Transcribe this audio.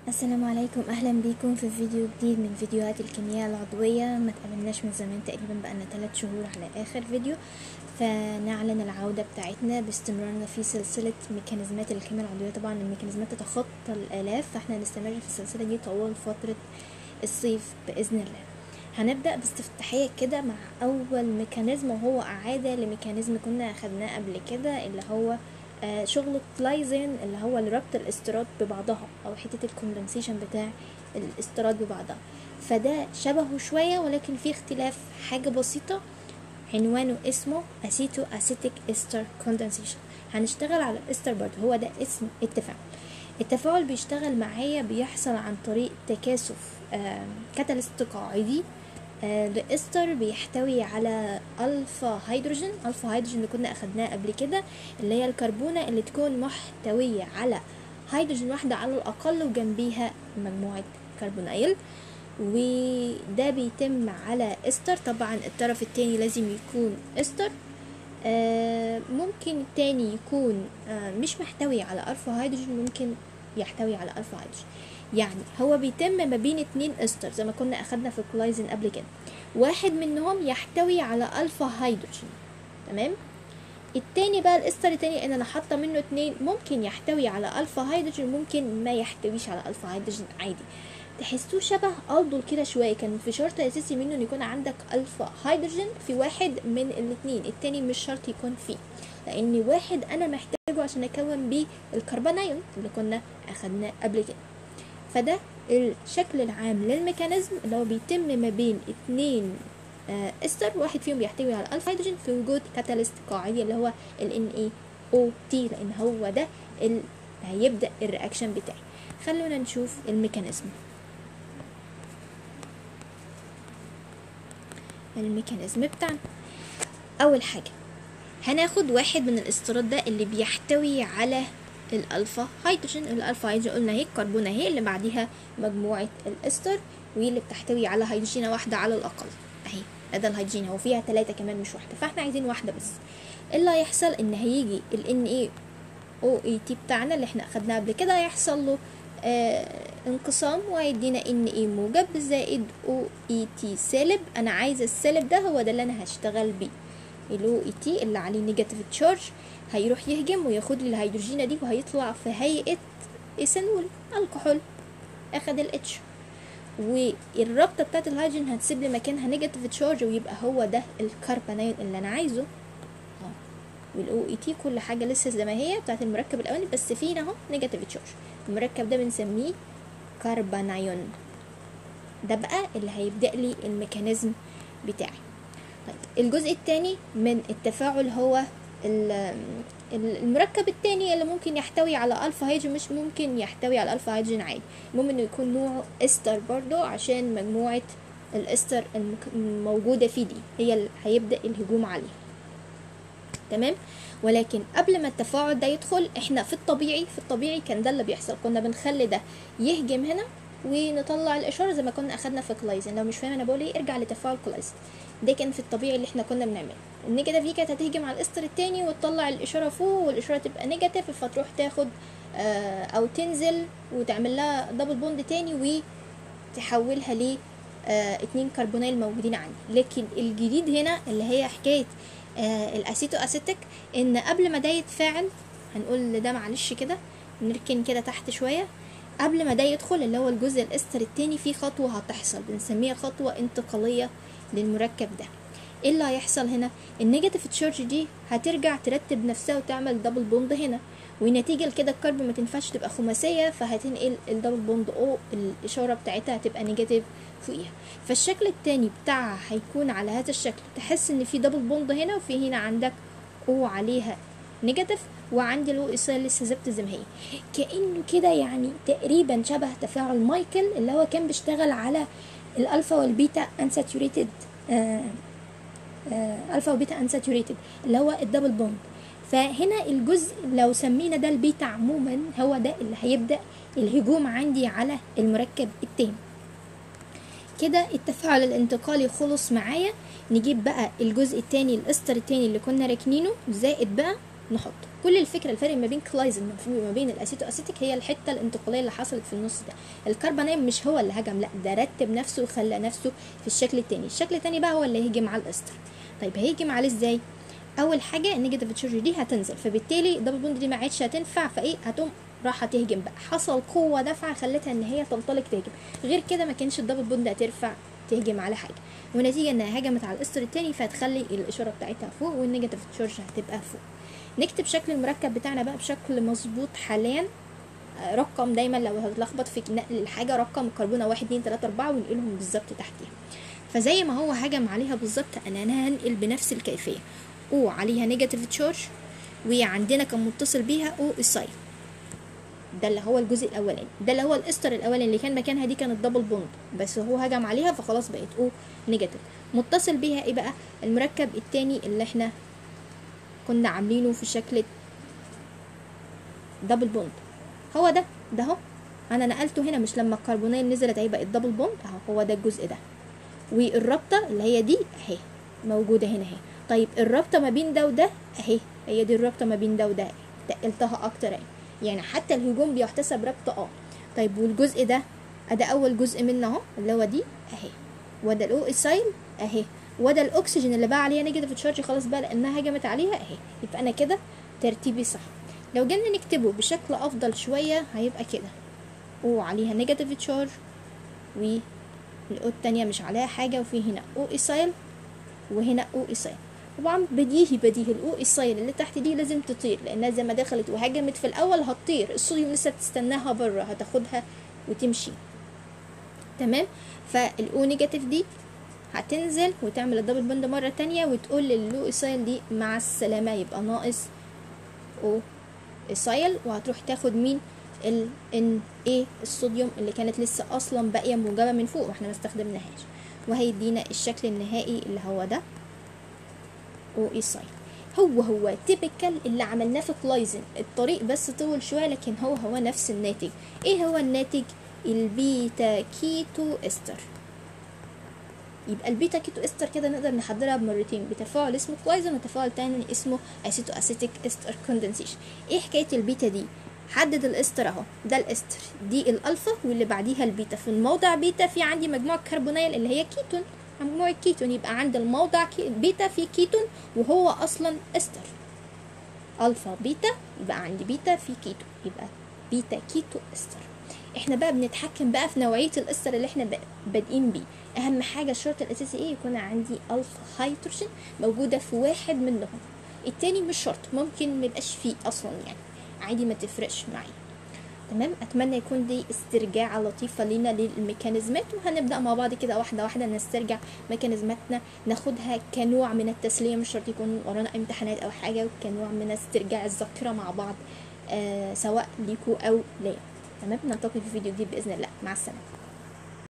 السلام عليكم، اهلا بيكم في فيديو جديد من فيديوهات الكيمياء العضوية. ما تقابلناش من زمان، تقريبا بقالنا 3 شهور على اخر فيديو. فنعلن العودة بتاعتنا باستمرارنا في سلسلة ميكانيزمات الكيمياء العضوية. طبعا الميكانيزمات تتخطى الالاف، فاحنا هنستمر في السلسلة دي طوال فترة الصيف باذن الله. هنبدأ باستفتاحية كده مع اول ميكانيزم، وهو اعادة لميكانيزم كنا اخدناه قبل كده، اللي هو شغل الكلايزين، اللي هو ربط الاستراد ببعضها او حته الكوندنسيشن بتاع الاستراد ببعضها. فده شبهه شويه، ولكن في اختلاف حاجه بسيطه. عنوانه اسمه اسيتو اسيتيك استر كوندنسيشن. هنشتغل على الاستر برضه، هو ده اسم التفاعل. التفاعل بيشتغل معايا بيحصل عن طريق تكاثف كاتاليست قاعدي الاستر بيحتوي على الفا هيدروجين. الفا هيدروجين اللي كنا اخدناه قبل كده، اللي هي الكربونة اللي تكون محتوية على هيدروجين واحدة على الاقل وجنبيها مجموعة كربونيل، وده بيتم على استر. طبعا الطرف التاني لازم يكون استر. ممكن التاني يكون مش محتوي على الفا هيدروجين، ممكن يحتوي على الفا هيدروجين. يعني هو بيتم ما بين 2 استر زي ما كنا اخدنا في الكلايزين قبل كده. واحد منهم يحتوي على الفا هيدروجين، تمام. التاني بقى الاستر التاني ان انا حاطه منه 2، ممكن يحتوي على الفا هيدروجين، ممكن ما يحتويش على الفا هيدروجين عادي. تحسوه شبه افضل كده شويه. كان في شرط اساسي منه ان يكون عندك الفا هيدروجين في واحد من الاثنين، التاني مش شرط يكون فيه، لان واحد انا محتاجه عشان اكون بيه الكربونايون اللي كنا اخدناه قبل كده. فده الشكل العام للميكانيزم، اللي هو بيتم ما بين 2 استر، واحد فيهم بيحتوي على الفا هيدروجين في وجود كاتاليست قاعدي اللي هو ال NaOT، لان هو ده اللي هيبدا الرياكشن بتاعي. خلونا نشوف الميكانيزم بتاعنا. اول حاجه هناخد واحد من الاسترات ده اللي بيحتوي على الالفا هيدروجين. الالفا هيدروجين قلنا اهي الكربونه اهي اللي بعديها مجموعه الاستر، واللي بتحتوي على هيدروجينه واحده على الاقل اهي. ده الهيدروجين هو فيها 3 كمان مش واحده، فاحنا عايزين واحده بس. اللي هيحصل ان هيجي ال NaOAT بتاعنا اللي احنا اخدناه قبل كده، هيحصل له انقسام وهيدينا Na موجب زائد OET سالب. انا عايزه السالب ده، هو ده اللي انا هشتغل بيه. ال OET اللي عليه نيجاتيف تشارج هيروح يهجم وياخد لي الهيدروجينه دي، وهيطلع في هيئه ايثانول الكحول، اخد ال H، والرابطه بتاعت الهيدروجين هتسيب لي مكانها نيجاتيف تشارج، ويبقى هو ده الكربونايون اللي انا عايزه. والاو اي تي كل حاجه لسه زي ما هي بتاعت المركب الاولاني، بس فينا اهو نيجاتيف تشارج. المركب ده بنسميه كربونايون. ده بقى اللي هيبدا لي الميكانيزم بتاعي. طيب الجزء الثاني من التفاعل هو المركب الثاني اللي ممكن يحتوي على الفا هيدروجين، مش ممكن يحتوي على الفا هيدروجين عادي، المهم انه يكون نوعه استر برضو، عشان مجموعه الاستر الموجوده فيه دي هي اللي هيبدا الهجوم عليه، تمام. ولكن قبل ما التفاعل ده يدخل، احنا في الطبيعي كان ده اللي بيحصل، كنا بنخلي ده يهجم هنا ونطلع الاشاره زي ما كنا اخدنا في كلايزن. لو مش فاهم انا بقول ايه ارجع لتفاعل كلايزن، ده كان في الطبيعي اللي احنا كنا بنعمله. النيجاتيف دي كانت هتهجم على الاستر التاني وتطلع الاشاره فوق، والاشاره تبقى نيجاتيف، فتروح تاخد او تنزل وتعمل لها دبل بوند تاني وتحولها ل 2 كربونيل موجودين عندي. لكن الجديد هنا اللي هي حكايه الاسيتو اسيتيك، ان قبل ما ده يتفاعل، هنقول ده معلش كده نركن كده تحت شويه، قبل ما ده يدخل اللي هو الجزء الاستر التاني، في خطوه هتحصل بنسميها خطوه انتقاليه للمركب ده. ايه اللي هيحصل هنا؟ النيجاتيف تشارج دي هترجع ترتب نفسها وتعمل دبل بوند هنا، ونتيجه لكده الكرب ما تنفعش تبقى خماسيه، فهتنقل الدبل بوند او الاشاره بتاعتها هتبقى نيجاتيف فوقيها. فالشكل التاني بتاعها هيكون على هذا الشكل، تحس ان في دبل بوند هنا، وفي هنا عندك او عليها نيجاتيف، وعندي له ايصال لسه ثابته زي ما هي، كانه كده يعني تقريبا شبه تفاعل مايكل اللي هو كان بيشتغل على الالفا والبيتا انساتوريتد الفا وبيتا انساتوريتد اللي هو الدبل بوند. فهنا الجزء لو سمينا ده البيتا عموما، هو ده اللي هيبدا الهجوم عندي على المركب التاني. كده التفاعل الانتقالي خلص معايا. نجيب بقى الجزء التاني الاستر التاني اللي كنا راكنينه، زائد بقى نحط. كل الفكره الفرق ما بين كلايزن وما بين الاسيتو اسيتيك هي الحته الانتقاليه اللي حصلت في النص ده. الكربونايل مش هو اللي هجم، لا ده رتب نفسه وخلى نفسه في الشكل التاني. الشكل التاني بقى هو اللي هيجم على الاستر. طيب هيجم عليه ازاي؟ اول حاجه النيجاتيف تشارج دي هتنزل، فبالتالي الدبل بوند دي ما عادش هتنفع، فايه هتقوم راح تهجم بقى، حصل قوه دفعه خلتها ان هي تنطلق تهجم. غير كده ما كانش الدبل بوند هترفع تهجم على حاجه، ونتيجه انها هجمت على الاستر التاني فهتخلي الاشاره بتاعتها فوق والنيجاتيف تشارج هتبقى فوق. نكتب شكل المركب بتاعنا بقى بشكل مظبوط حاليا. رقم دايما لو هتلخبط في نقل الحاجه، رقم الكربونه 1 2 3 4 ونقلهم بالظبط تحتيها. فزي ما هو هجم عليها بالظبط انا هنقل بنفس الكيفيه. او عليها نيجاتيف تشارج، وعندنا كان متصل بيها او الساين. ده اللي هو الجزء الاولاني، ده اللي هو الاستر الاولاني اللي كان مكانها دي كانت دبل بوند، بس هو هجم عليها فخلاص بقت او نيجاتيف. متصل بيها ايه بقى؟ المركب التاني اللي احنا كنا عاملينه في شكل دبل بوند، هو ده اهو انا نقلته هنا. مش لما الكربونيل نزلت هيبقى الدبل بوند اهو، هو ده الجزء ده. والرابطه اللي هي دي اهي موجوده هنا اهي. طيب الرابطه ما بين ده وده اهي، هي دي الرابطه ما بين ده وده، تقلتها اكتر اهي، يعني حتى الهجوم بيحتسب رابطه طيب والجزء ده ده اول جزء منه اهو اللي هو دي اهي، وده الاو اسايل اهي، وده الاكسجين اللي بقى عليها نيجاتيف تشارج خلاص بقى لانها هجمت عليها اهي. يبقى انا كده ترتيبي صح. لو جينا نكتبه بشكل افضل شويه هيبقى كده، او عليها نيجاتيف تشارج، والاو التانية مش عليها حاجه، وفي هنا او اسايل وهنا او اسايل. طبعا بديهي الاو اسايل اللي تحت دي لازم تطير، لانها زي ما دخلت وهجمت في الاول هتطير، الصوديوم لسه تستناها بره هتاخدها وتمشي. تمام. فالاو نيجاتيف دي هتنزل وتعمل الدبل بوند مره تانية وتقول للو اسايل دي مع السلامه، يبقى ناقص او اسايل، وهتروح تاخد مين؟ ان ايه الصوديوم اللي كانت لسه اصلا باقيه موجبه من فوق واحنا ما استخدمناهاش، وهيدينا الشكل النهائي اللي هو ده او اسايل. هو تيبيكال اللي عملناه في كلايزن، الطريق بس طول شويه لكن هو نفس الناتج. ايه هو الناتج؟ البيتا كيتو استر. يبقى البيتا كيتو استر كده نقدر نحضرها بمرتين، بتفاعل اسمه كلايزن وتفاعل تاني اسمه اسيتو اسيتيك استر كوندنسيشن. ايه حكايه البيتا دي؟ حدد الاستر اهو، ده الاستر، دي الالفا واللي بعديها البيتا. في الموضع بيتا في عندي مجموعه كربونيل اللي هي كيتون، مجموعه كيتون، يبقى عند الموضع بيتا في كيتون وهو اصلا استر. الفا بيتا يبقى عندي بيتا في كيتون، يبقى بيتا كيتو استر. احنا بقى بنتحكم بقى في نوعيه الاستر اللي احنا بادئين بيه. اهم حاجه الشرط الاساسي ايه؟ يكون عندي الفا هيدروجين موجوده في واحد منهم، التاني مش شرط، ممكن ميبقاش فيه اصلا، يعني عادي ما تفرقش معي. تمام. اتمنى يكون دي استرجاع لطيفه لينا للميكانيزمات، وهنبدا مع بعض كده واحده واحده نسترجع ميكانيزماتنا، ناخدها كنوع من التسليه، مش شرط يكون ورانا امتحانات او حاجه، كنوع من استرجاع الذاكره مع بعض، سواء ليكوا او ليا. تمام. نلتقي في فيديو جديد باذن الله. مع السلامه.